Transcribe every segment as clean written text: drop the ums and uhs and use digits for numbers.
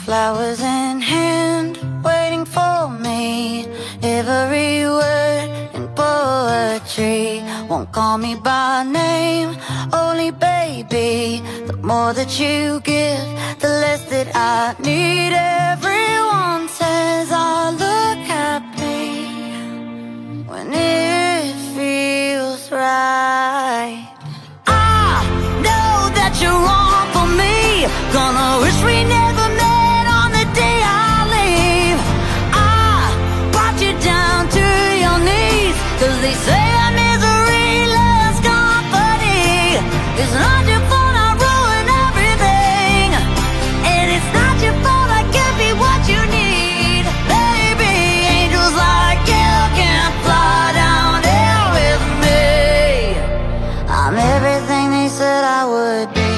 flowers in hand, waiting for me. Every word in poetry. Won't call me by name, only baby. The more that you give, the less that I need. Everyone says I look happy when it feels right. I know that you're wrong for me. Gonna wish we never met on the day I leave. I brought you down to your knees, 'cause they say that misery loves company. It's not your fault I ruin everything, and it's not your fault I can't be what you need. Baby, angels like you can't fly down here with me. I'm everything they said I would be.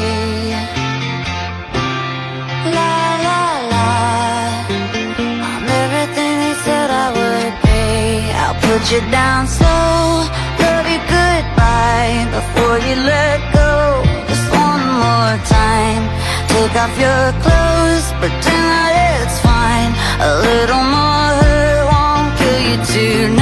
La la la, I'm everything they said I would be. I'll put you down slow, love you goodbye before you let go. Just one more time, take off your clothes, pretend that it's fine. A little more hurt won't kill you tonight.